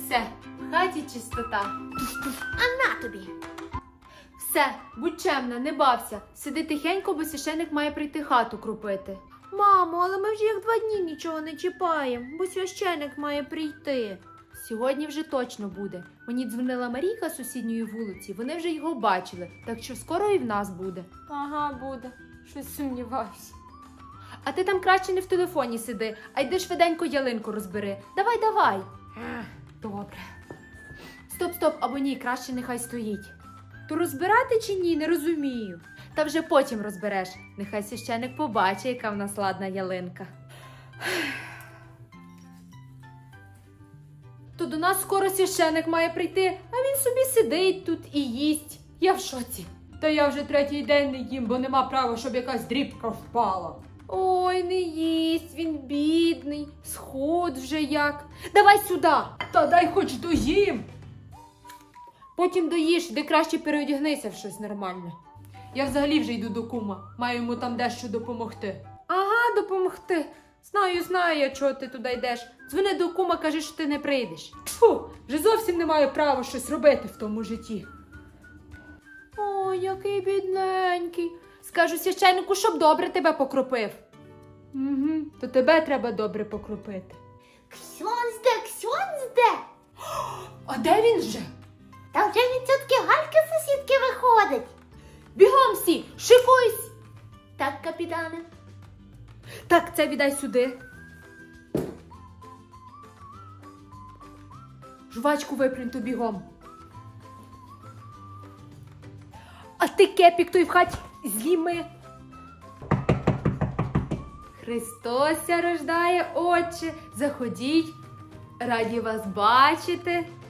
Все, в хаті чистота. А на тобі. Все, будь чемна, не бався. Сиди тихенько, бо священик має прийти хату крупити. Мамо, але ми вже як 2 дні нічого не чіпаємо, бо священик має прийти. Сьогодні вже точно буде. Мені дзвонила Марійка з сусідньої вулиці, вони вже його бачили, так що скоро і в нас буде. Ага, буде. Щось сумніваюся. А ти там краще не в телефоні сиди, а йди швиденько ялинку розбери. Давай, давай. Добре. Стоп, або ні, краще нехай стоїть. То розбирати чи ні, не розумію. Та вже потім розбереш. Нехай священик побачить, яка в нас ладна ялинка. То до нас скоро священик має прийти, а він собі сидить тут і їсть. Я в шоці. Та я вже 3-й день не їм, бо нема права, щоб якась дрібка впала. Ой, не їсть, він бідний, схуд вже як. Давай сюди. Та дай хоч доїм. Потім доїш, де краще переодягнися в щось нормальне. Я взагалі вже йду до кума, маю йому там дещо допомогти. Ага, допомогти. Знаю я, чого ти туди йдеш. Дзвони до кума, кажи, що ти не прийдеш. Фу, вже зовсім не маю права щось робити в тому житті. Ой, який бідненький. Скажу священнику, щоб добре тебе покропив. Угу, то тебе треба добре покропити. Ксьонзде! А де він же? Та вже від тітки Гальки сусідки виходить. Бігом всі, шикуйсь. Так, капітане. Так, це віддай сюди. Жвачку виплюнь бігом. А ти кепік той в хаті зніми. Христося рождає, отче. Заходіть. Раді вас бачити.